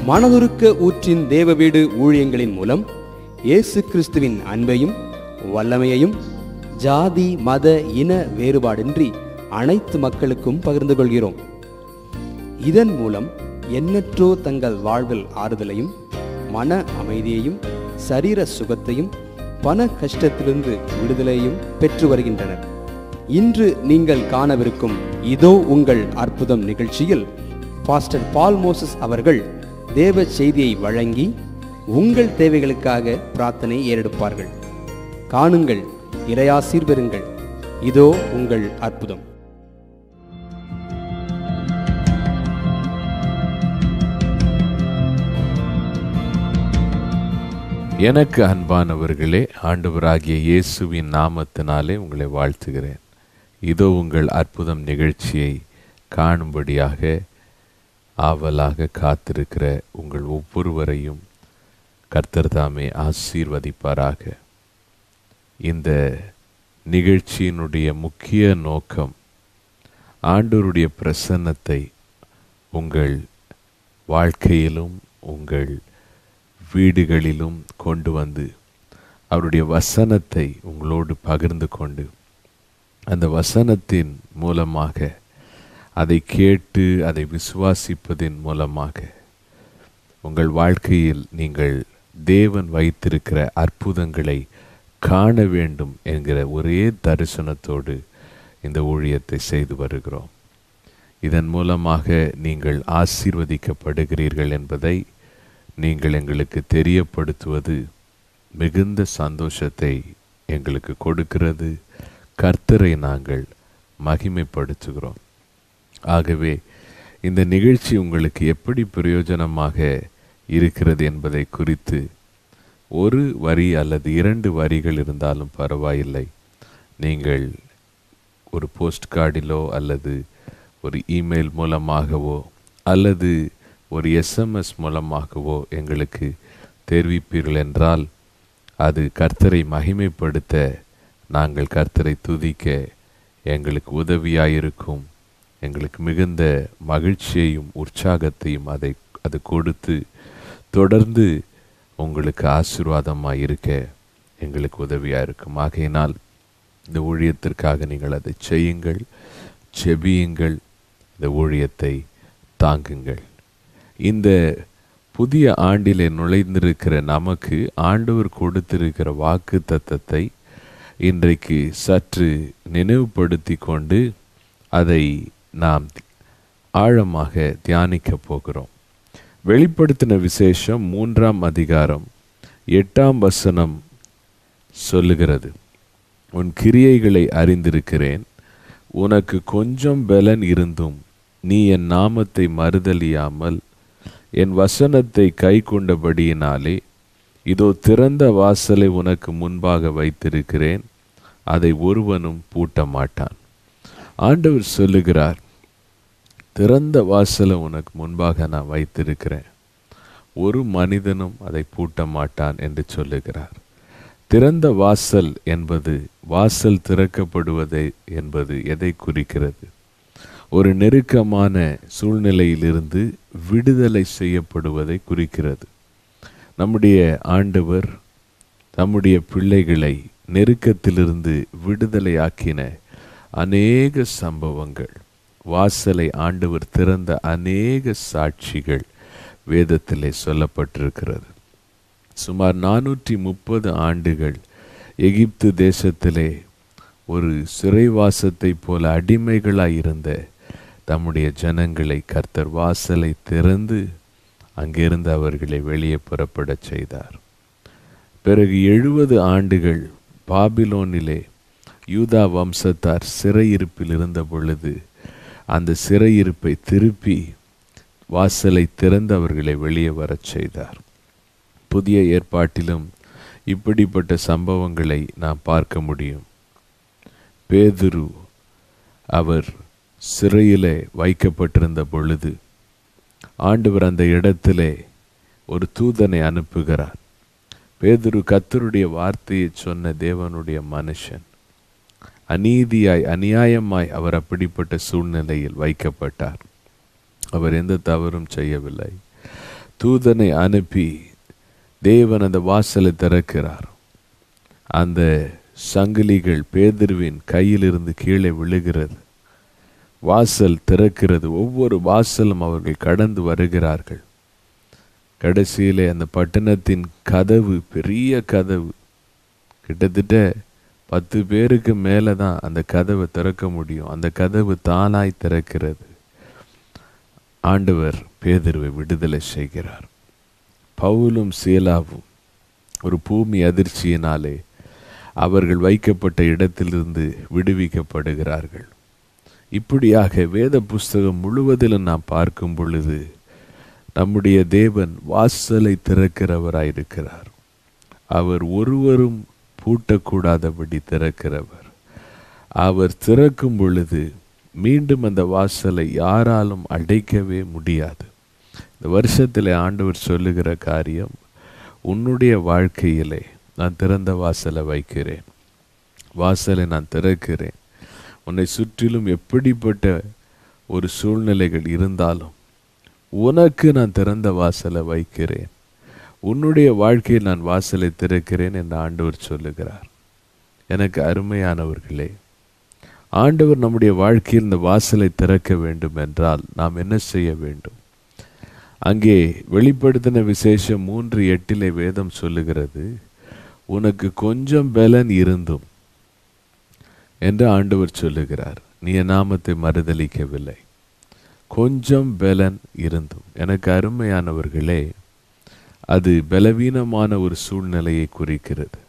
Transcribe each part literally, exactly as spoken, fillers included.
மனதுருக்க ஊற்றின் தேவ வீடு ஊழியங்களின் மூலம் இயேசு கிறிஸ்துவின் அன்பையும் வல்லமையையும் ஜாதி மத இன வேறுபாடின்றி அனைத்து மக்களுக்கும் பகிர்ந்து கொள்கிறோம். இதன் மூலம் எண்ணற்றோ தங்கள் வாழ்வில் ஆறுதலையும் மன அமைதியையும் சரீர சுகத்தையும் பண கஷ்டத்திலிருந்து விடுதலையும் பெற்று வருகின்றனர். இன்று நீங்கள் காணவிருக்கும் இதோ உங்கள் அற்புதம் நிகழ்ச்சியில் பாஸ்டர் பால் மோசஸ் அவர்கள் தேவ செய்தியை வழங்கி உங்கள் தேவைகளுக்காக பிரார்த்தனை ஏறெடுப்பார்கள். காணுங்கள், இறையாசீர் பெறுங்கள். இதோ உங்கள் அற்புதம். எனக்கு அன்பானவர்களே, ஆண்டவராகிய இயேசுவின் நாமத்தினாலே உங்களை வாழ்த்துகிறேன். இதோ உங்கள் அற்புதம் நிகழ்ச்சியை காணும்படியாக ஆவலாக காத்திருக்கிற உங்கள் ஒவ்வொருவரையும் கர்த்தர் தாமே ஆசீர்வதிப்பாராக. இந்த நிகழ்ச்சியினுடைய முக்கிய நோக்கம் ஆண்டவருடைய பிரசன்னத்தை உங்கள் வாழ்க்கையிலும் உங்கள் வீடுகளிலும் கொண்டு வந்து அவருடைய வசனத்தை உங்களோடு பகிர்ந்து கொண்டு அந்த வசனத்தின் மூலமாக அதை கேட்டு அதை விசுவாசிப்பதின் மூலமாக உங்கள் வாழ்க்கையில் நீங்கள் தேவன் வைத்திருக்கிற அற்புதங்களை காண வேண்டும் என்கிற ஒரே தரிசனத்தோடு இந்த ஊழியத்தை செய்து வருகிறோம். இதன் மூலமாக நீங்கள் ஆசீர்வதிக்கப்படுகிறீர்கள் என்பதை நீங்கள் எங்களுக்கு தெரியப்படுத்துவது மிகுந்த சந்தோஷத்தை எங்களுக்கு கொடுக்கிறது. கர்த்தரை நாங்கள் மகிமைப்படுத்துகிறோம். ஆகவே இந்த நிகழ்ச்சி உங்களுக்கு எப்படி பிரயோஜனமாக இருக்கிறது என்பதை குறித்து ஒரு வரி அல்லது இரண்டு வரிகள் இருந்தாலும் பரவாயில்லை, நீங்கள் ஒரு போஸ்ட் கார்டிலோ அல்லது ஒரு இமெயில் மூலமாகவோ அல்லது ஒரு எஸ்எம்எஸ் மூலமாகவோ எங்களுக்கு தெரிவிப்பீர்கள் என்றால் அது கர்த்தரை மகிமைப்படுத்த, நாங்கள் கர்த்தரை துதிக்க எங்களுக்கு உதவியாயிருக்கும். எங்களுக்கு மிகுந்த மகிழ்ச்சியையும் உற்சாகத்தையும் அதை அது கொடுத்து தொடர்ந்து உங்களுக்கு ஆசீர்வாதமாக இருக்க எங்களுக்கு உதவியாக இருக்கும். ஆகையினால் இந்த ஊழியத்திற்காக நீங்கள் அதை செய்யுங்கள், செபியுங்கள், இந்த ஊழியத்தை தாங்குங்கள். இந்த புதிய ஆண்டிலே நுழைந்திருக்கிற நமக்கு ஆண்டவர் கொடுத்திருக்கிற வாக்கு தத்தத்தை இன்றைக்கு சற்று நினைவுபடுத்தி கொண்டு அதை நாம் ஆழமாக தியானிக்க போகிறோம். வெளிப்படுத்தின விசேஷம் மூன்றாம் அதிகாரம் எட்டாம் வசனம் சொல்லுகிறது, உன் கிரியைகளை அறிந்திருக்கிறேன், உனக்கு கொஞ்சம் பலன் இருந்தும் நீ என் நாமத்தை மறுதலியாமல் என் வசனத்தை கை கொண்டபடியினாலே இதோ திறந்த வாசலை உனக்கு முன்பாக வைத்திருக்கிறேன், அதை ஒருவனும் பூட்ட மாட்டான். ஆண்டவர் சொல்லுகிறார், திறந்த வாசலை உனக்கு முன்பாக நான் வைத்திருக்கிறேன், ஒரு மனிதனும் அதை பூட்ட மாட்டான் என்று சொல்லுகிறார். திறந்த வாசல் என்பது, வாசல் திறக்கப்படுவதை என்பது எதை குறிக்கிறது? ஒரு நெருக்கமான சூழ்நிலையிலிருந்து விடுதலை செய்யப்படுவதை குறிக்கிறது. நம்முடைய ஆண்டவர் நம்முடைய பிள்ளைகளை நெருக்கத்திலிருந்து விடுதலையாக்கின அநேக சம்பவங்கள், வாசலை ஆண்டவர் திறந்த அநேக சாட்சிகள் வேதத்திலே சொல்லப்பட்டிருக்கிறது. சுமார் நானூற்றி முப்பது ஆண்டுகள் எகிப்து தேசத்திலே ஒரு சிறைவாசத்தை போல அடிமைகளாயிருந்த தம்முடைய ஜனங்களை கர்த்தர் வாசலை திறந்து அங்கிருந்து அவர்களை வெளியே புறப்படச் செய்தார். பிறகு எழுபது ஆண்டுகள் பாபிலோனிலே யூதா வம்சத்தார் சிறையிருப்பில் இருந்த பொழுது அந்த சிறையிருப்பை திருப்பி வாசலை திறந்து அவர்களை வெளியே வரச் செய்தார். புதிய ஏற்பாட்டிலும் இப்படிப்பட்ட சம்பவங்களை நாம் பார்க்க முடியும். பேதுரு அவர் சிறையிலே வைக்கப்பட்டிருந்த பொழுது ஆண்டவர் அந்த இடத்திலே ஒரு தூதனை அனுப்புகிறார். பேதுரு கர்த்தருடைய வார்த்தையை சொன்ன தேவனுடைய மனுஷன். அநீதியாய் அநியாயமாய் அவர் அப்படிப்பட்ட சூழ்நிலையில் வைக்கப்பட்டார். அவர் எந்த தவறும் செய்யவில்லை. தூதனை அனுப்பி தேவன் அந்த வாசலை திறக்கிறார். அந்த சங்கிலிகள் பேதுருவின் கையிலிருந்து கீழே விழுகிறது. வாசல் திறக்கிறது. ஒவ்வொரு வாசலும் அவர்கள் கடந்து வருகிறார்கள். கடைசியிலே அந்த பட்டணத்தின் கதவு, பெரிய கதவு, கிட்டத்தட்ட பத்து பேருக்கு மேலே தான் அந்த கதவை திறக்க முடியும். அந்த கதவு தானாய் திறக்கிறது. ஆண்டவர் பேதுருவை விடுதலை செய்கிறார். பவுலும் சீலாவும் ஒரு பூமி அதிர்ச்சியினாலே அவர்கள் வைக்கப்பட்ட இடத்திலிருந்து விடுவிக்கப்படுகிறார்கள். இப்படியாக வேத புஸ்தகம் முழுவதிலும் நாம் பார்க்கும் பொழுது நம்முடைய தேவன் வாசலை திறக்கிறவராயிருக்கிறார். அவர் ஒருவரும் பூட்டக்கூடாதபடி திறக்கிறவர். அவர் திறக்கும் பொழுது மீண்டும் அந்த வாசலை யாராலும் அடைக்கவே முடியாது. இந்த வருஷத்தில் ஆண்டவர் சொல்லுகிற காரியம், உன்னுடைய வாழ்க்கையிலே நான் திறந்த வாசலை வைக்கிறேன், வாசலை நான் திறக்கிறேன். உன்னை சுற்றிலும் எப்படிப்பட்ட ஒரு சூழ்நிலைகள் இருந்தாலும் உனக்கு நான் திறந்த வாசலை வைக்கிறேன், உன்னுடைய வாழ்க்கையில் நான் வாசலை திறக்கிறேன் என்று ஆண்டவர் சொல்லுகிறார். எனக்கு அருமையானவர்களே, ஆண்டவர் நம்முடைய வாழ்க்கையில் இந்த வாசலை திறக்க வேண்டும் என்றால் நாம் என்ன செய்ய வேண்டும்? அங்கே வெளிப்படுத்தின விசேஷம் மூன்று எட்டிலே வேதம் சொல்லுகிறது, உனக்கு கொஞ்சம் பலன் இருந்தும் என்று ஆண்டவர் சொல்லுகிறார். நீ என் நாமத்தை மறுதலிக்கவில்லை. கொஞ்சம் பலன் இருந்தும். எனக்கு அருமையானவர்களே, அது பலவீனமான ஒரு சூழ்நிலையை குறிக்கிறது.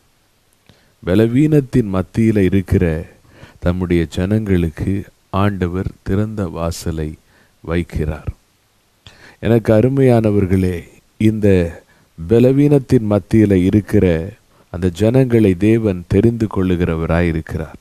பலவீனத்தின் மத்தியில் இருக்கிற தம்முடைய ஜனங்களுக்கு ஆண்டவர் திறந்த வாசலை வைக்கிறார். எனக்கு அருமையானவர்களே, இந்த பலவீனத்தின் மத்தியில் இருக்கிற அந்த ஜனங்களை தேவன் தெரிந்து கொள்ளுகிறவராயிருக்கிறார்.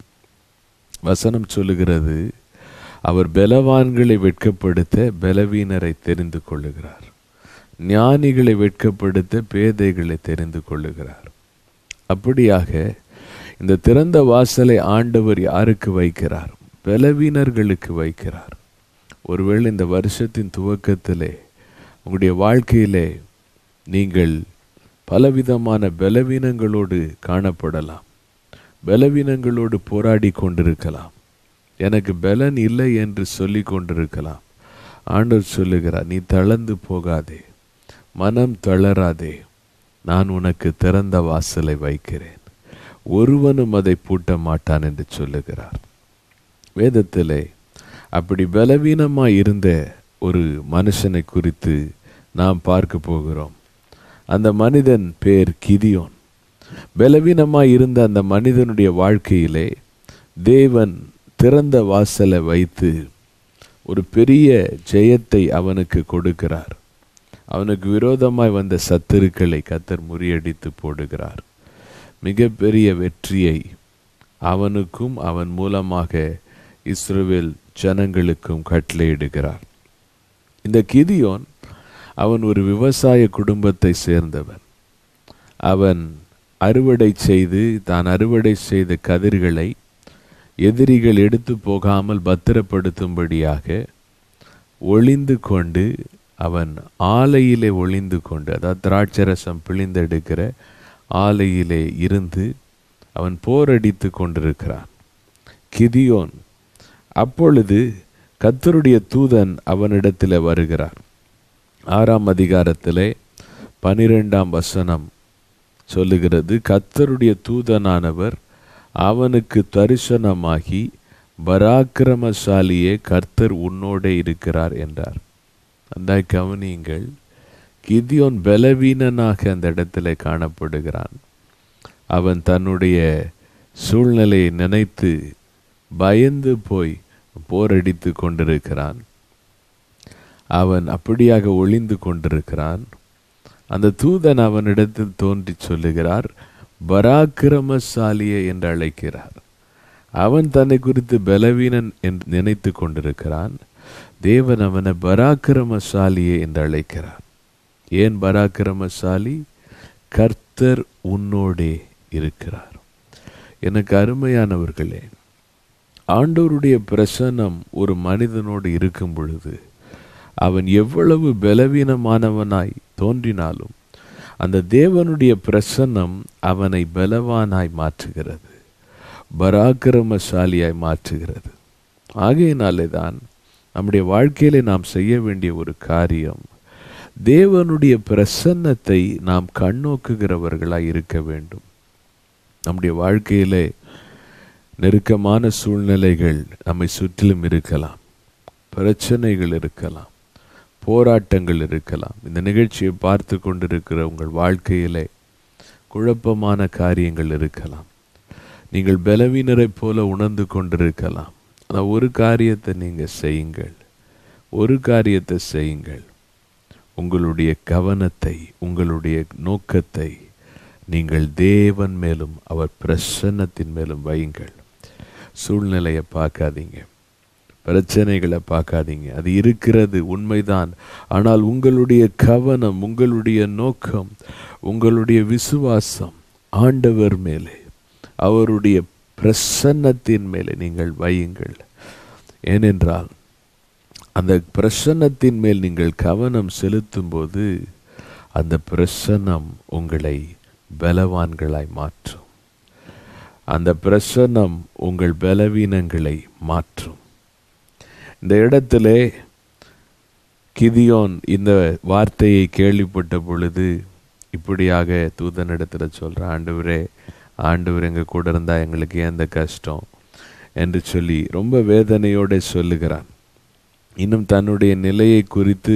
வசனம் சொல்லுகிறது, அவர் பலவான்களை வெட்கப்படுத்த பலவீனரை தெரிந்து கொள்ளுகிறார், ஞானிகளை வெட்கப்படுத்த பேதைகளை தெரிந்து கொள்ளுகிறார். அப்படியாக இந்த திறந்த வாசலை ஆண்டவர் யாருக்கு வைக்கிறார்? பலவீனர்களுக்கு வைக்கிறார். ஒருவேளை இந்த வருஷத்தின் துவக்கத்திலே உங்களுடைய வாழ்க்கையிலே நீங்கள் பலவிதமான பலவீனங்களோடு காணப்படலாம். பலவீனங்களோடு போராடி கொண்டிருக்கலாம். எனக்கு பலன் இல்லை என்று சொல்லி கொண்டிருக்கலாம். ஆண்டவர் சொல்லுகிறார், நீ தளர்ந்து போகாதே, மனம் தளராதே, நான் உனக்கு திறந்த வாசலை வைக்கிறேன், ஒருவனும் அதை பூட்ட மாட்டான் என்று சொல்லுகிறார். வேதத்திலே அப்படி பலவீனமாய் இருந்த ஒரு மனுஷனை குறித்து நாம் பார்க்க போகிறோம். அந்த மனிதன் பேர் கிதியோன். பலவீனமாய் இருந்த அந்த மனிதனுடைய வாழ்க்கையிலே தேவன் திறந்த வாசலை வைத்து ஒரு பெரிய ஜெயத்தை அவனுக்கு கொடுக்கிறார். அவனுக்கு விரோதமாய் வந்த சத்துருக்களை கர்த்தர் முறியடித்து போடுகிறார். மிகப்பெரிய வெற்றியை அவனுக்கும் அவன் மூலமாக இஸ்ரவேல் ஜனங்களுக்கும் கட்டளையிடுகிறார். இந்த கிதியோன் அவன் ஒரு விவசாய குடும்பத்தை சேர்ந்தவன். அவன் அறுவடை செய்து தான் அறுவடை செய்த கதிர்களை எதிரிகள் எடுத்து போகாமல் பத்திரப்படுத்தும்படியாக ஒளிந்து கொண்டு அவன் ஆலையிலே ஒளிந்து கொண்டு, அதாவது திராட்சரசம் பிழிந்தெடுக்கிற ஆலையிலே இருந்து அவன் போரடித்து கொண்டிருக்கிறான். கிதியோன் அப்பொழுது கர்த்தருடைய தூதன் அவனிடத்தில் வருகிறார். ஆறாம் அதிகாரத்திலே பனிரெண்டாம் வசனம் சொல்லுகிறது, கர்த்தருடைய தூதனானவர் அவனுக்கு தரிசனமாகி, பராக்கிரமசாலியே, கர்த்தர் உன்னோடே இருக்கிறார் என்றார். அந்த கவனியுங்கள், கிதியோன் பலவீனனாக அந்த இடத்துல காணப்படுகிறான். அவன் தன்னுடைய சூழ்நிலையை நினைத்து பயந்து போய் போரடித்து கொண்டிருக்கிறான். அவன் அப்படியாக ஒளிந்து கொண்டிருக்கிறான். அந்த தூதன் அவனிடத்தில் தோன்றி சொல்லுகிறார், பராக்கிரமசாலியே என்று அழைக்கிறார். அவன் தன்னை குறித்து பலவீனன் என்று நினைத்து கொண்டிருக்கிறான். தேவன் அவனை பராக்கிரமசாலியே என்று அழைக்கிறார். ஏன் பராக்கிரமசாலி? கர்த்தர் உன்னோடே இருக்கிறார். எனக்கு அருமையானவர்களே, ஆண்டவருடைய பிரசன்னம் ஒரு மனிதனோடு இருக்கும் பொழுது அவன் எவ்வளவு பலவீனமானவனாய் தோன்றினாலும் அந்த தேவனுடைய பிரசன்னம் அவனை பலவானாய் மாற்றுகிறது, பராக்கிரமசாலியாய் மாற்றுகிறது. ஆகையினாலே தான் நம்முடைய வாழ்க்கையிலே நாம் செய்ய வேண்டிய ஒரு காரியம், தேவனுடைய பிரசன்னத்தை நாம் கண்ணோக்குகிறவர்களாய் இருக்க வேண்டும். நம்முடைய வாழ்க்கையிலே நெருக்கமான சூழ்நிலைகள் நம்மை சுற்றிலும் இருக்கலாம், பிரச்சனைகள் இருக்கலாம், போராட்டங்கள் இருக்கலாம். இந்த நிகழ்ச்சியை பார்த்து கொண்டிருக்கிற உங்கள் வாழ்க்கையிலே குழப்பமான காரியங்கள் இருக்கலாம். நீங்கள் பலவீனரை போல உணர்ந்து கொண்டிருக்கலாம். ஆனால் ஒரு காரியத்தை நீங்கள் செய்யுங்கள், ஒரு காரியத்தை செய்யுங்கள். உங்களுடைய கவனத்தை, உங்களுடைய நோக்கத்தை நீங்கள் தேவன் மேலும் அவர் பிரசன்னத்தின் மேலும் வையுங்கள். சூழ்நிலையை பார்க்காதீங்க, பிரச்சனைகளை பார்க்காதீங்க. அது இருக்கிறது, உண்மைதான். ஆனால் உங்களுடைய கவனம், உங்களுடைய நோக்கம், உங்களுடைய விசுவாசம் ஆண்டவர் மேலே, அவருடைய பிரசன்னத்தின் மேலே நீங்கள் வையுங்கள். ஏனென்றால் அந்த பிரசன்னத்தின் மேல் நீங்கள் கவனம் செலுத்தும் போது அந்த பிரசன்னம் உங்களை பலவான்களாய் மாற்றும். அந்த பிரசன்னம் உங்கள் பலவீனங்களை மாற்றும். இந்த இடத்திலே கிதியோன் இந்த வார்த்தையை கேள்விப்பட்ட பொழுது இப்படியாக தூதனிடத்தில் சொல்ற, ஆண்டவரே ஆண்டவர் எங்கள் கூட இருந்தால் எங்களுக்கு ஏன் இந்த கஷ்டம் என்று சொல்லி ரொம்ப வேதனையோடு சொல்லுகிறான். இன்னும் தன்னுடைய நிலையை குறித்து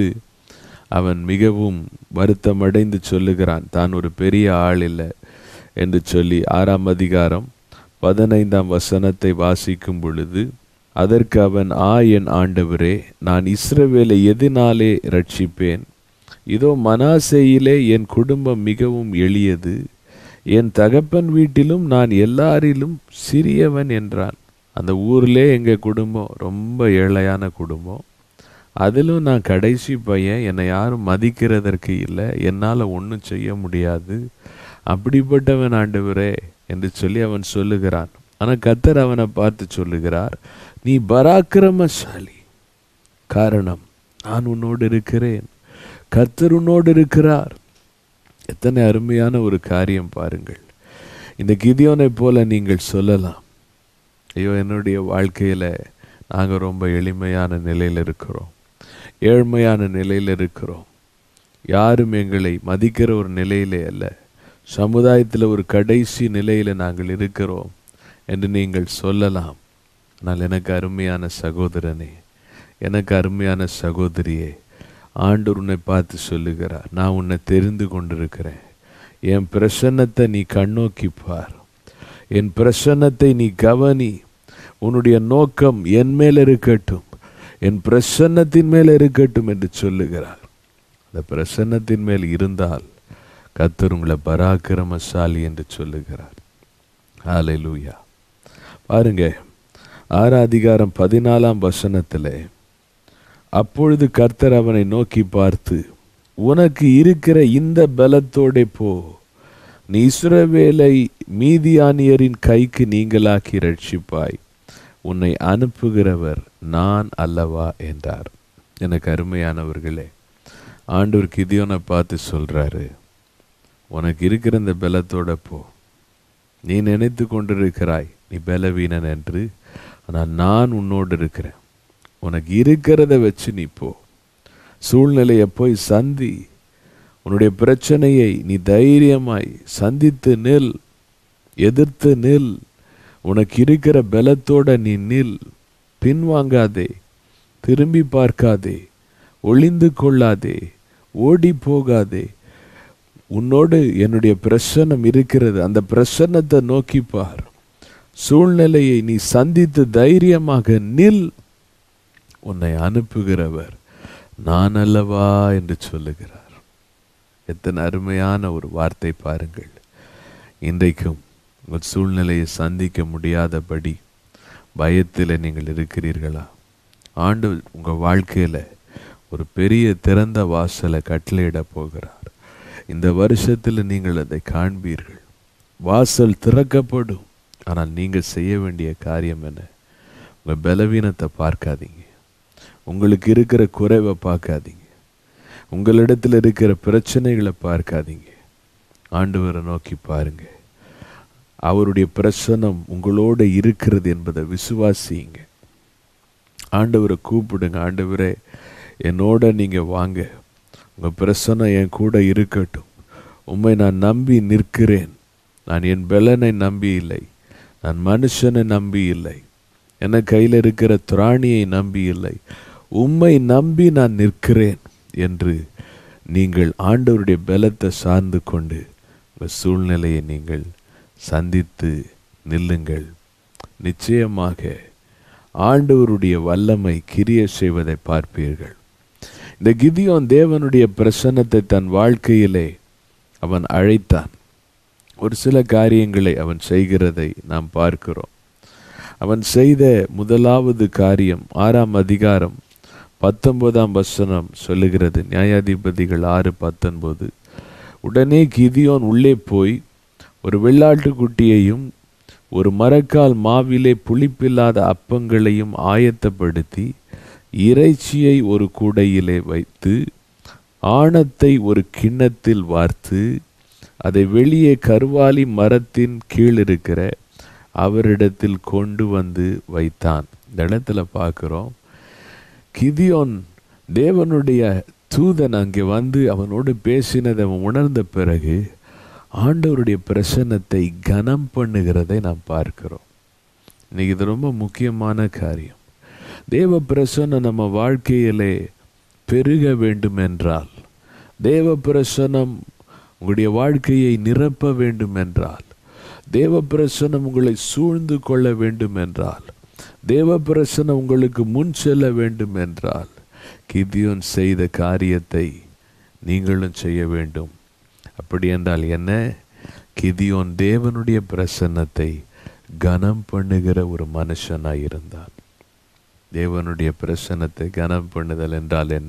அவன் மிகவும் வருத்தமடைந்து சொல்லுகிறான், தான் ஒரு பெரிய ஆள் இல்லை என்று சொல்லி. ஆறாம் அதிகாரம் பதினைந்தாம் வசனத்தை வாசிக்கும் பொழுது, அதற்கு அவன், ஆ என் ஆண்டவரே, நான் இஸ்ரவேலை எதினாலே ரட்சிப்பேன்? இதோ மனாசேயிலே என் குடும்பம் மிகவும் எளியது, என் தகப்பன் வீட்டிலும் நான் எல்லாரிலும் சிறியவன் என்றான். அந்த ஊர்லே எங்கள் குடும்பம் ரொம்ப ஏழையான குடும்பம், அதிலும் நான் கடைசி பையன், என்னை யாரும் மதிக்கிறதற்கு இல்லை, என்னால் ஒன்றும் செய்ய முடியாது, அப்படிப்பட்டவன் ஆண்டவரே என்று சொல்லி அவன் சொல்லுகிறான். ஆனால் கர்த்தர் அவனை பார்த்து சொல்லுகிறார், நீ பராக்கிரமசாலி, காரணம் நான் உன்னோடு இருக்கிறேன், கர்த்தர் உன்னோடு இருக்கிறார். எத்தனை அருமையான ஒரு காரியம் பாருங்கள். இந்த கிதியோனை போல நீங்கள் சொல்லலாம், ஐயோ என்னுடைய வாழ்க்கையில் நாங்கள் ரொம்ப எளிமையான நிலையில் இருக்கிறோம், ஏழ்மையான நிலையில் இருக்கிறோம், யாரும் எங்களை மதிக்கிற ஒரு நிலையிலே அல்ல, சமுதாயத்தில் ஒரு கடைசி நிலையில் நாங்கள் இருக்கிறோம் என்று நீங்கள் சொல்லலாம். ஆனால் எனக்கு அருமையான சகோதரனே, எனக்கு அருமையான சகோதரியே, ஆண்டவர் உன்னை பார்த்து சொல்லுகிறார், நான் உன்னை தெரிந்து கொண்டிருக்கிறேன். என் பிரசன்னத்தை நீ கண்ணோக்கி பார், என் பிரசன்னத்தை நீ கவனி, உன்னுடைய நோக்கம் என் மேல் இருக்கட்டும், என் பிரசன்னத்தின் மேல் இருக்கட்டும் என்று சொல்லுகிறார். அந்த பிரசன்னத்தின் மேல் இருந்தால் கர்த்தர் உங்களை பராக்கிரமசாலி என்று சொல்லுகிறார். ஹல்லேலூயா. பாருங்க, ஆறாம் அதிகாரம் பதினாலாம் வசனத்திலே, அப்பொழுது கர்த்தர் அவனை நோக்கி பார்த்து, உனக்கு இருக்கிற இந்த பலத்தோடே போ, நீ இஸ்ரவேலை மீதியானியரின் கைக்கு நீங்களாக்கி ரட்சிப்பாய், உன்னை அனுப்புகிறவர் நான் அல்லவா என்றார். எனக்கு அருமையானவர்களே, ஆண்டவர் கிதியோனை பார்த்து சொல்றாரு, உனக்கு இருக்கிற இந்த பலத்தோட போ. நீ நினைத்து கொண்டிருக்கிறாய் நீ பலவீனன் என்று, ஆனால் நான் உன்னோடு இருக்கிறேன். உனக்கு இருக்கிறத வச்சு நீ போ, சூழ்நிலையை போய் சந்தி, உன்னுடைய பிரச்சனையை நீ தைரியமாய் சந்தித்து நில், எதிர்த்து நில், உனக்கு இருக்கிற பலத்தோட நீ நில், பின்வாங்காதே, திரும்பி பார்க்காதே, ஒளிந்து கொள்ளாதே, ஓடி போகாதே. உன்னோடு என்னுடைய பிரசன்னம் இருக்கிறது, அந்த பிரசன்னத்தை நோக்கி பார், சூழ்நிலையை நீ சந்தித்து தைரியமாக நில், உன்னை அனுப்புகிறவர் நான் அல்லவா என்று சொல்லுகிறார். எத்தனை அருமையான ஒரு வார்த்தை பாருங்கள். இன்றைக்கும் உங்கள் சூழ்நிலையை சந்திக்க முடியாதபடி பயத்தில் நீங்கள் இருக்கிறீர்களா? ஆண்டு உங்கள் வாழ்க்கையில் ஒரு பெரிய திறந்த வாசலை கட்டளையிட போகிறார். இந்த வருஷத்தில் நீங்கள் அதை காண்பீர்கள். வாசல் திறக்கப்படும். ஆனால் நீங்கள் செய்ய வேண்டிய காரியம் என்ன? உங்கள் பலவீனத்தை பார்க்காதீங்க, உங்களுக்கு இருக்கிற குறைவை பார்க்காதீங்க, உங்களிடத்தில் இருக்கிற பிரச்சனைகளை பார்க்காதீங்க, ஆண்டவரை நோக்கி பாருங்க. அவருடைய பிரசன்னம் உங்களோட இருக்கிறது என்பதை விசுவாசிங்க. ஆண்டவரை கூப்பிடுங்க, ஆண்டவரே என்னோட நீங்க வாங்க, உங்க பிரசன்னம் என் கூட இருக்கட்டும். உம்மை நான் நம்பி நிற்கிறேன். நான் என் பலனை நம்பி இல்லை, நான் மனுஷனை நம்பி இல்லை, என கையில் இருக்கிற திராணியை நம்பி இல்லை, உம்மை நம்பி நான் நிற்கிறேன் என்று நீங்கள் ஆண்டவருடைய பலத்தை சார்ந்து கொண்டு உங்கள் சூழ்நிலையை நீங்கள் சந்தித்து நில்லுங்கள். நிச்சயமாக ஆண்டவருடைய வல்லமை கிரியை செய்வதை பார்ப்பீர்கள். இந்த கிதியோன் தேவனுடைய பிரசன்னத்தை தன் வாழ்க்கையிலே அவன் அழைத்தான். ஒரு சில காரியங்களை அவன் செய்கிறதை நாம் பார்க்கிறோம். அவன் செய்த முதலாவது காரியம் ஆறாம் அதிகாரம் பத்தொன்பதாம் வசனம் சொல்லுகிறது. நியாயாதிபதிகள் ஆறு பத்தொன்பது. உடனே கிதியோன் உள்ளே போய் ஒரு வெள்ளாட்டுக்குட்டியையும் ஒரு மரக்கால் மாவிலே புளிப்பில்லாத அப்பங்களையும் ஆயத்தப்படுத்தி இறைச்சியை ஒரு கூடையிலே வைத்து ஆணத்தை ஒரு கிண்ணத்தில் வார்த்து அதை வெளியே கர்வாலி மரத்தின் கீழ் இருக்கிற அவரிடத்தில் கொண்டு வந்து வைத்தான். இந்த இடத்துல பார்க்கிறோம், கிதியோன் தேவனுடைய தூதன் அங்கே வந்து அவனோடு பேசினதை அவன் உணர்ந்த பிறகு ஆண்டவருடைய பிரசன்னத்தை கனம் பண்ணுகிறதை நாம் பார்க்கிறோம். இன்னைக்கு இது ரொம்ப முக்கியமான காரியம். தேவ பிரசன்னம் நம்ம வாழ்க்கையிலே பெருக வேண்டும் என்றால், தேவ பிரசன்னம் உங்களுடைய வாழ்க்கையை நிரப்ப வேண்டும் என்றால், தேவ பிரசன்னம் உங்களை சூழ்ந்து கொள்ள வேண்டும் என்றால், தேவ பிரசன்னம் உங்களுக்கு முன் செல்ல வேண்டும் என்றால், கிதியோன் செய்த காரியத்தை நீங்களும் செய்ய வேண்டும். அப்படி என்றால் என்ன? கிதியோன் தேவனுடைய பிரசன்னத்தை கனம் பண்ணுகிற ஒரு மனுஷனாய் இருந்தான். தேவனுடைய பிரசன்னத்தை கனம் பண்ணுதல் என்றால் என்ன?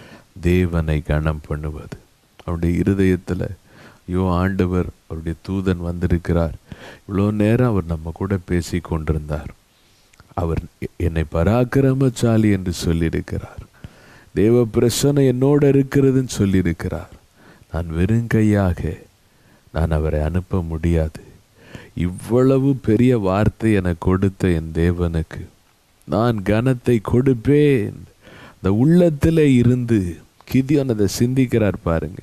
தேவனை கனம் பண்ணுவது. அவருடைய இருதயத்தில், ஐயோ ஆண்டவர், அவருடைய தூதன் வந்திருக்கிறார், இவ்வளோ நேரம் அவர் நம்ம கூட பேசி கொண்டிருந்தார், அவர் என்னை பராக்கிரமசாலி என்று சொல்லியிருக்கிறார், தேவ பிரசன்னம் என்னோட இருக்கிறதுன்னு சொல்லியிருக்கிறார், நான் வெறுங்கையாக நான் அவரை அனுப்ப முடியாது. இவ்வளவு பெரிய வார்த்தை என கொடுத்த என் தேவனுக்கு நான் கனத்தை கொடுப்பேன். அந்த உள்ளத்தில் இருந்து கிதியோன் அதை சிந்திக்கிறார் பாருங்க.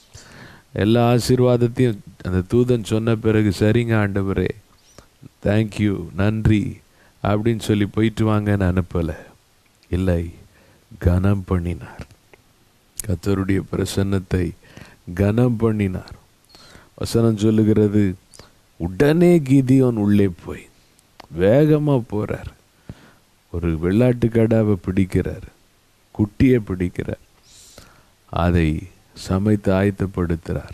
எல்லா ஆசீர்வாதத்தையும் அந்த தூதன் சொன்ன பிறகு, சரிங்க ஆண்டவரே, தேங்க்யூ, நன்றி அப்படின்னு சொல்லி போயிட்டு வாங்கன்னு அனுப்பலை. இல்லை, கனம் பண்ணினார். கர்த்தருடைய பிரசன்னத்தை கனம் பண்ணினார். வசனம் சொல்லுகிறது, உடனே கிதியோன் உள்ளே போய் வேகமாக போறார். ஒரு வெள்ளாட்டு கடாவை பிடிக்கிறார், குட்டியை பிடிக்கிறார், அதை சமைத்து ஆயத்தப்படுத்துகிறார்,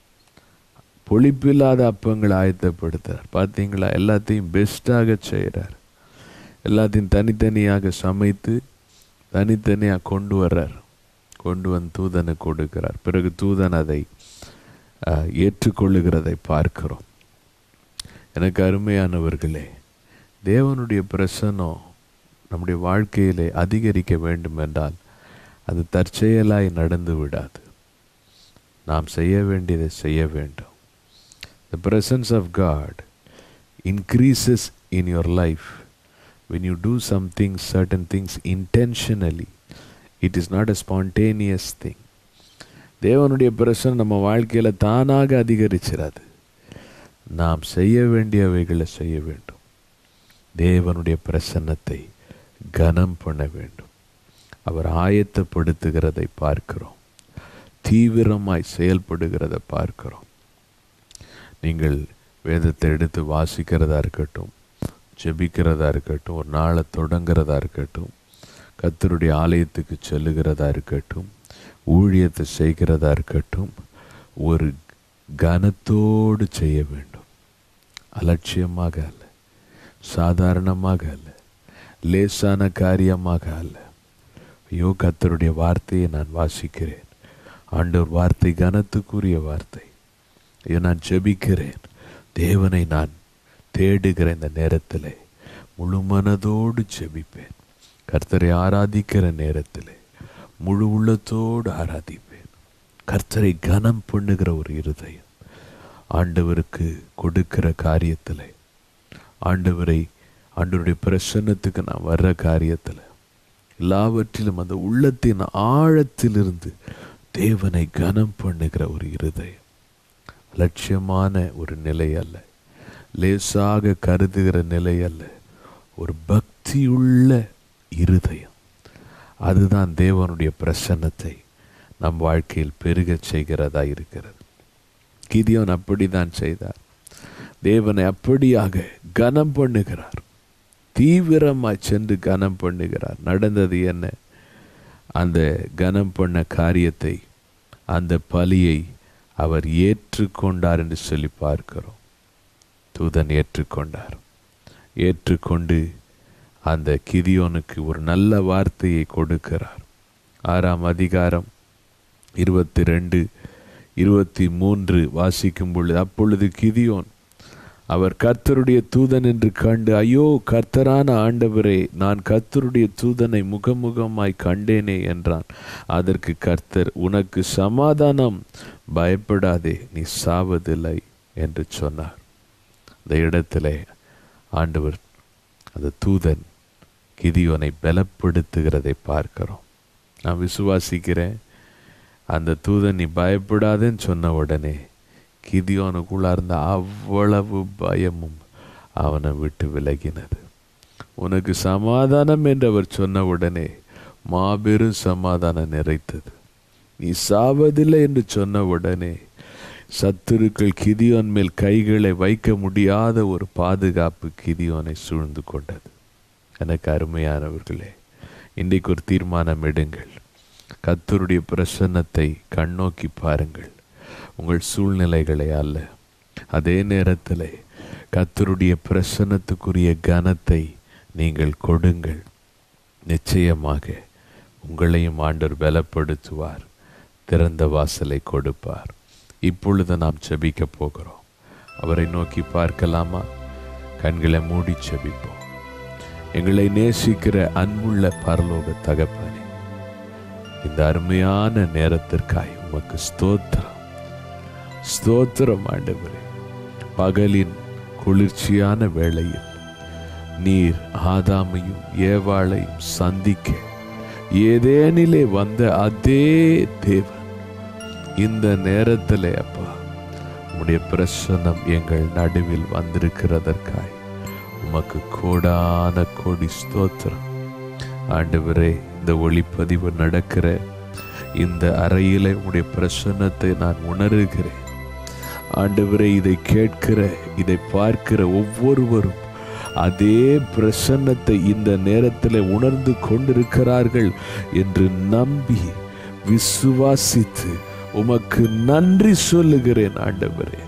புளிப்பில்லாத அப்பங்களை ஆயத்தப்படுத்துகிறார். பார்த்தீங்களா, எல்லாத்தையும் பெஸ்ட்டாக செய்கிறார். எல்லாத்தையும் தனித்தனியாக சமைத்து தனித்தனியாக கொண்டு வர்றார். கொண்டு வந்து தூதனை கொடுக்கிறார். பிறகு தூதன் அதை ஏற்றுக்கொள்ளுகிறதை பார்க்கிறோம். எனக்கு அருமையானவர்களே, தேவனுடைய பிரசன்னம் நம்முடைய வாழ்க்கையிலே அதிகரிக்க வேண்டும் என்றால் அது தற்செயலாய் நடந்து விடாது. நாம் செய்ய வேண்டியதை செய்ய வேண்டும். The presence of God increases in your life when you do something, certain things intentionally. It is not a spontaneous thing. தேவனுடைய பிரசன்னம் நம்ம வாழ்க்கையில் தானாக அதிகரிச்சிடாது. நாம் செய்ய வேண்டியவைகளை செய்ய வேண்டும். தேவனுடைய பிரசன்னத்தை கனம் பண்ண வேண்டும். அவர் ஆயத்தப்படுத்துகிறதை பார்க்கிறோம். தீவிரமாய் செயல்படுகிறதை பார்க்கிறோம். நீங்கள் வேதத்தை எடுத்து வாசிக்கிறதா இருக்கட்டும், ஜெபிக்கிறதா இருக்கட்டும், ஒரு நாளை தொடங்கிறதா இருக்கட்டும், கர்த்தருடைய ஆலயத்துக்கு செல்லுகிறதா இருக்கட்டும், ஊழியத்தை செய்கிறதா இருக்கட்டும், ஒரு கனத்தோடு செய்ய வேண்டும். அலட்சியமாக அல்ல, சாதாரணமாக அல்ல, லேசான காரியமாக அல்ல. ஐயோ, கர்த்தருடைய வார்த்தையை நான் வாசிக்கிறேன், ஆண்டவர் வார்த்தை கனத்துக்குரிய வார்த்தை, ஐயோ நான் ஜெபிக்கிறேன், தேவனை நான் தேடுகிற இந்த நேரத்தில் முழு மனதோடு ஜெபிப்பேன். கர்த்தரை ஆராதிக்கிற நேரத்தில் முழு உள்ளத்தோடு ஆராதிப்பேன். கர்த்தரை கனம் பண்ணுகிற ஒரு இருதயம், ஆண்டவருக்கு கொடுக்கிற காரியத்தில், ஆண்டவரை ஆண்டவருடைய பிரசன்னத்துக்கு நான் வர்ற காரியத்தில், எல்லாவற்றிலும் அந்த உள்ளத்தின் ஆழத்திலிருந்து தேவனை கனம் பண்ணுகிற ஒரு இருதயம். லட்சியமான ஒரு நிலை அல்ல, லேசாக கருதுகிற நிலை அல்ல, ஒரு பக்தியுள்ள இருதயம். அதுதான் தேவனுடைய பிரசன்னத்தை நம் வாழ்க்கையில் பெருகச் செய்கிறதா இருக்கிறது. கிதியோன் அப்படித்தான் செய்தார். தேவனை அப்படியாக கனம் பண்ணுகிறார், தீவிரமாய் சென்று கனம் பண்ணுகிறார். நடந்தது என்ன? அந்த கனம் பண்ண காரியத்தை, அந்த பலியை அவர் ஏற்றுக்கொண்டார் என்று சொல்லி பார்க்கிறோம். தூதன் ஏற்றுக்கொண்டார். ஏற்றுக்கொண்டு அந்த கிதியோனுக்கு ஒரு நல்ல வார்த்தையை கொடுக்கிறார். ஆறாம் அதிகாரம் இருபத்தி ரெண்டு இருபத்தி மூன்று வாசிக்கும் பொழுது, அப்பொழுது கிதியோன் அவர் கர்த்தருடைய தூதன் என்று கண்டு, ஐயோ கர்த்தரான ஆண்டவரே, நான் கர்த்தருடைய தூதனை முகமுகமாய் கண்டேனே என்றான். அதற்கு கர்த்தர், உனக்கு சமாதானம், பயப்படாதே, நீ சாவதில்லை என்று சொன்னார். அந்த இடத்திலே ஆண்டவர், அந்த தூதன் கிதியோனை பலப்படுத்துகிறதை பார்க்கிறோம். நான் விசுவாசிக்கிறேன், அந்த தூதன் நீ பயப்படாதேன்னு சொன்ன உடனே கிதியோனுக்குள்ள இருந்த அவ்வளவு பயமும் அவனை விட்டு விலகினது. உனக்கு சமாதானம் என்று அவர் சொன்ன உடனே மாபெரும் சமாதானம் நிறைத்தது. நீ சாவதில்லை என்று சொன்ன உடனே சத்துருக்கள் கிதியோன் மேல் கைகளை வைக்க முடியாத ஒரு பாதுகாப்பு கிதியோனை சூழ்ந்து கொண்டது. எனக்கு அருமையானவர்களே, இன்றைக்கு ஒரு தீர்மானம் எடுங்கள். கர்த்தருடைய பிரசன்னத்தை கண்ணோக்கி பாருங்கள், உங்கள் சூழ்நிலைகளை அல்ல. அதே நேரத்தில் கர்த்தருடைய பிரசன்னத்துக்குரிய கனத்தை நீங்கள் கொடுங்கள். நிச்சயமாக உங்களையும் ஆண்டவர் பலப்படுத்துவார், திறந்த வாசலை கொடுப்பார். இப்பொழுது நாம் செபிக்க போகிறோம். அவரை நோக்கி பார்க்கலாமா? கண்களை மூடி செபிப்போம். எங்களை நேசிக்கிற அன்புள்ள பரலோக தகப்பனே, இந்த அருமையான நேரத்திற்காய் உமக்கு ஸ்தோத்திரம், ஸ்தோத்திரம் ஆண்டவரே. பகலின் குளிர்ச்சியான வேளையில் நீர் ஆதாமையும் ஏவாளையும் சந்திக்க ஏதேனிலே வந்த அதே தேவன் இந்த நேரத்திலே அப்பா உம்முடைய பிரசன்னம் எங்கள் நடுவில் வந்திருக்கிறதற்காய் உமக்கு கோடான கோடி ஸ்தோத்திரம் ஆண்டவரே. இந்த ஒளிப்பதிவு நடக்கிற இந்த அறையிலே உம்முடைய பிரசன்னத்தை நான் உணர்கிறேன் ஆண்டவரே. இதை கேட்கிற, இதை பார்க்கிற ஒவ்வொருவரும் அதே பிரசன்னத்தை இந்த நேரத்தில் உணர்ந்து கொண்டிருக்கிறார்கள் என்று நம்பி விசுவாசித்து உமக்கு நன்றி சொல்லுகிறேன் ஆண்டவரே.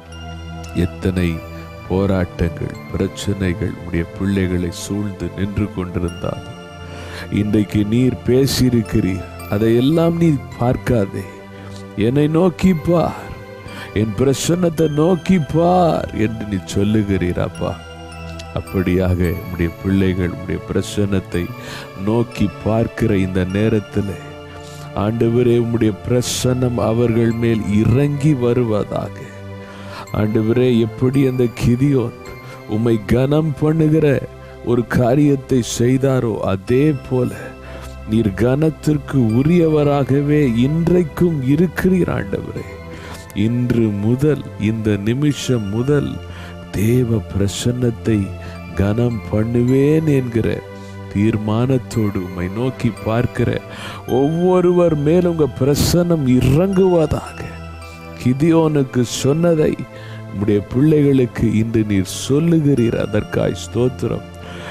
எத்தனை போராட்டங்கள், பிரச்சனைகள் உடைய பிள்ளைகளை சூழ்ந்து நின்று கொண்டிருந்தால் இன்றைக்கு நீர் பேசியிருக்கிறீர். அதையெல்லாம் நீ பார்க்காதே, என்னை நோக்கி பார், என் பிரசன்னத்தை நோக்கி பார் என்று நீ சொல்லுகிறீர் அப்பா. அப்படியாக உடைய பிள்ளைகள் உடைய பிரசன்னத்தை நோக்கி பார்க்கிற இந்த நேரத்தில் ஆண்டவரே உம்முடைய பிரசன்னம் அவர்கள் மேல் இறங்கி வருவதாக. ஆண்டவரே, எப்படி அந்த கிதியோன் உம்மை கனம் பண்ணுகிற ஒரு காரியத்தை செய்தாரோ அதே போல நீர் கனத்திற்கு உரியவராகவே இன்றைக்கும் இருக்கிறீர் ஆண்டவரே. இன்று முதல், இந்த நிமிஷம் முதல் தேவ பிரசன்னத்தை கனம் பண்ணுவேன் என்கிற தீர்மானத்தோடு உம்மை நோக்கி பார்க்கிற ஒவ்வொருவர் மேலும் உங்க பிரசன்னம் இறங்குவதாக. கிதியோனுக்கு சொன்னதை உம்முடைய பிள்ளைகளுக்கு இன்று நீர் சொல்லுகிறீர், அதற்காய் ஸ்தோத்திரம்.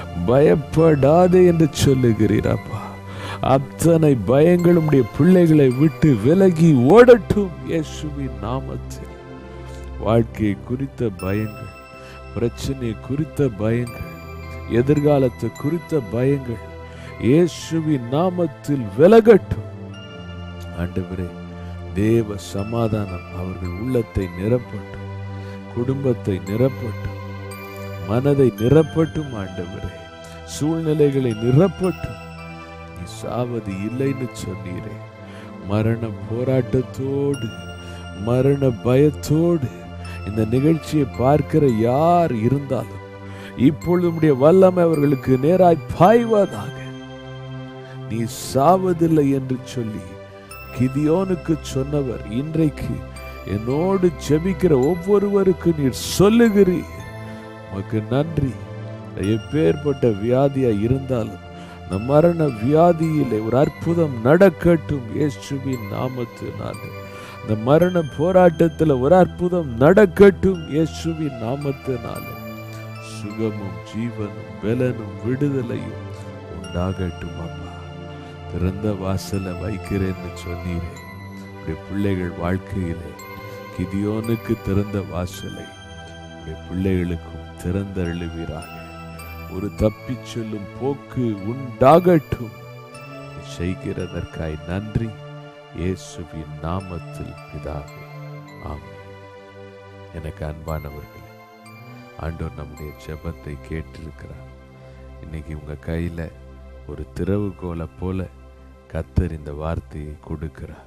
பயப்படாதே என்று சொல்லுகிறீர் அப்பா. அத்தனை பயங்கள் உம்முடைய பிள்ளைகளை விட்டு விலகி ஓடட்டும் இயேசுவின் நாமத்தில். வாழ்க்கையை குறித்த பயங்கள், பிரச்சனை குறித்த பயங்கள், எதிர்காலத்தை குறித்த பயங்கள் இயேசுவின் நாமத்தில் விலகட்டும் ஆண்டவரே. தேவ சமாதானம் அவர்கள் உள்ளத்தை நிரப்பட்டும், குடும்பத்தை நிரப்பட்டும், மனதை நிரப்பட்டும் ஆண்டவரே. சூழ்நிலைகளை நிரப்பட்டும் நீ சாவது இல்லைன்னு சொன்னீரே. மரண போராட்டத்தோடு மரண பயத்தோடு இந்த நிகழ்ச்சியை பார்க்கிற யார் இருந்தாலும் இப்பொழுது உம்முடைய வல்லமை அவர்களுக்கு நேராய் பாய்வதாக. நீ சாவதில்லை என்று சொல்லி கிதியோனுக்கு சொன்னவர் இன்றைக்கு என்னோடு ஜெபிக்கிற ஒவ்வொருவருக்கு நீர் சொல்லுகிறீர். உமக்கு நன்றி. எப்பேற்பட்ட வியாதியா இருந்தாலும் இந்த மரண வியாதியிலே ஒரு அற்புதம் நடக்கட்டும் இயேசுவின் நாமத்தினாலே. இந்த மரண போராட்டத்தில் ஒரு அற்புதம் நடக்கட்டும் இயேசுவின் நாமத்தினாலே. சுகமும் ஜீவனும் பலனும் விடுதலையும் உண்டாகட்டும். அப்பா, திறந்த வாசலை வைக்கிறேன்னு சொன்னீரே. உடைய பிள்ளைகள் வாழ்க்கையிலே கிதியோனுக்கு திறந்த வாசலை உடைய பிள்ளைகளுக்கும் திறந்தருளுவீராக. ஒரு தப்பி சொல்லும் போக்கு உண்டாகட்டும். செய்கிறதற்காய் நன்றி இயேசுவின் நாமத்தில் பிதாவே, ஆமென். எனக்கு அன்பானவர்களே, ஆண்டவர் நம்முடைய ஜெபத்தை கேட்டிருக்கிறார். இன்னைக்கு உங்க கையில ஒரு திறவுகோலை போல கர்த்தர் இந்த வார்த்தையை கொடுக்கிறார்.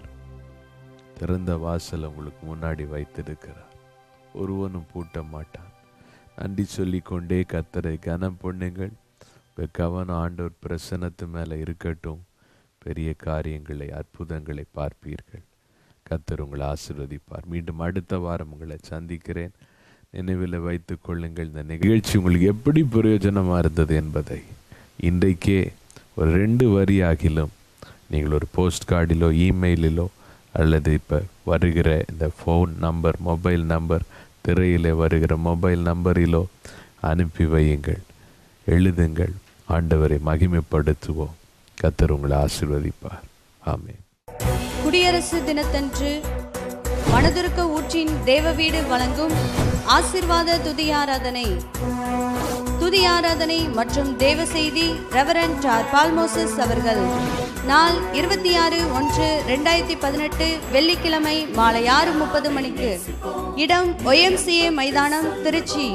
திறந்த வாசல் உங்களுக்கு முன்னாடி வைத்திருக்கிறார். ஒருவனும் பூட்ட மாட்டான். நன்றி சொல்லிக்கொண்டே கர்த்தரை கனம் பண்ணுங்கள். கவனம் ஆண்டவர் பிரசன்னத்து மேல இருக்கட்டும். பெரிய காரியங்களை அற்புதங்களை பார்ப்பீர்கள். கர்த்தர் உங்களை ஆசீர்வதிப்பார். மீண்டும் அடுத்த வாரம் உங்களை சந்திக்கிறேன். நினைவில் வைத்துக் கொள்ளுங்கள், இந்த நிகழ்ச்சி உங்களுக்கு எப்படி பிரயோஜனமாக இருந்தது என்பதை. இன்றைக்கே ஒரு ரெண்டு வரி ஆகிலும் நீங்கள் ஒரு போஸ்ட் கார்டிலோ இமெயிலிலோ அல்லது இப்போ வருகிற இந்த ஃபோன் நம்பர் மொபைல் நம்பர் திரையிலே வருகிற மொபைல் நம்பரிலோ அனுப்பி வையுங்கள், எழுதுங்கள். ஆண்டவரை மகிமைப்படுத்துவோம். கர்த்தர் உங்களை ஆசீர்வதிப்பார். ஆமென். குடியரசு தினத்தன்று மனதுருக்க ஊற்றின் தேவ வீடு வழங்கும் ஆசீர்வாத துதி ஆராதனை. துதி ஆராதனை மற்றும் தேவ செய்தி ரெவரண்ட் டார் பால்மோசஸ் அவர்கள். நாள் இருபத்தி ஆறு ஒன்று ரெண்டாயிரத்தி பதினெட்டு வெள்ளிக்கிழமை மாலை ஆறு முப்பது மணிக்கு. இடம் ஒய்எம்சிஏ மைதானம், திருச்சி.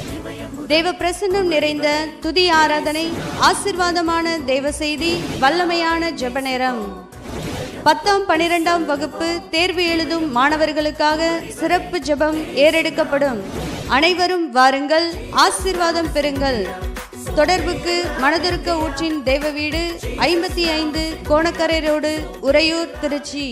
தேவ பிரசன்னம் நிறைந்த துதி ஆராதனை, ஆசீர்வாதமான தேவ செய்தி, வல்லமையான ஜெப நேரம். பத்தாம் பனிரெண்டாம் வகுப்பு தேர்வு எழுதும் மாணவர்களுக்காக சிறப்பு ஜெபம் ஏறெடுக்கப்படும். அனைவரும் வாருங்கள், ஆசீர்வாதம் பெறுங்கள். தொடர்புக்கு மனதுருக்க ஊற்றின் தேவ வீடு, ஐம்பத்தி ஐந்து கோணக்கரை ரோடு, உறையூர், திருச்சி.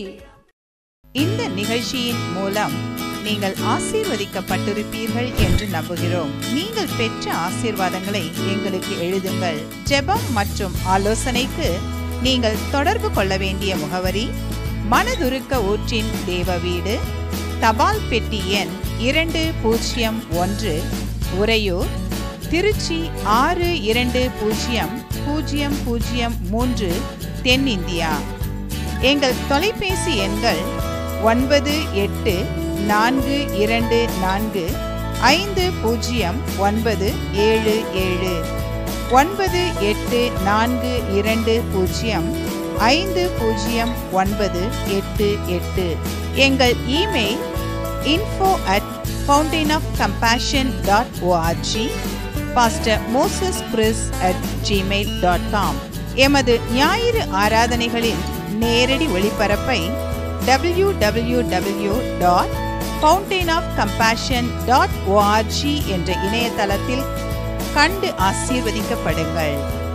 இந்த நிகழ்ச்சியின் மூலம் நீங்கள் ஆசீர்வதிக்கப்பட்டிருப்பீர்கள் என்று நம்புகிறோம். நீங்கள் பெற்ற ஆசீர்வாதங்களை எங்களுக்கு எழுதுங்கள். ஜெபம் மற்றும் ஆலோசனைக்கு நீங்கள் தொடர்பு கொள்ள வேண்டிய முகவரி: மனதுருக்க ஊற்றின் தேவ வீடு, தபால் பெட்டி எண் இரண்டு பூஜ்ஜியம் ஒன்று, உறையூர், திருச்சி ஆறு இரண்டு பூஜ்ஜியம் பூஜ்ஜியம் பூஜ்ஜியம் மூன்று, தென்னிந்தியா. எங்கள் தொலைபேசி எண்கள் ஒன்பது எட்டு நான்கு இரண்டு நான்கு ஐந்து பூஜ்ஜியம் ஒன்பது ஏழு ஏழு, ஒன்பது எட்டு நான்கு இரண்டு பூஜ்ஜியம் ஐந்து பூஜ்ஜியம் ஒன்பது எட்டு எட்டு. எங்கள் email info at fountain of compassion dot org, pastor Moses Chris at gmail dot com. எமது ஞாயிறு ஆராதனைகளின் நேரடி ஒளிபரப்பை W W W dot fountain of compassion dot O R G என்ற இணையதளத்தில் கண்டு ஆசீர்வதிக்கப்படுங்கள்.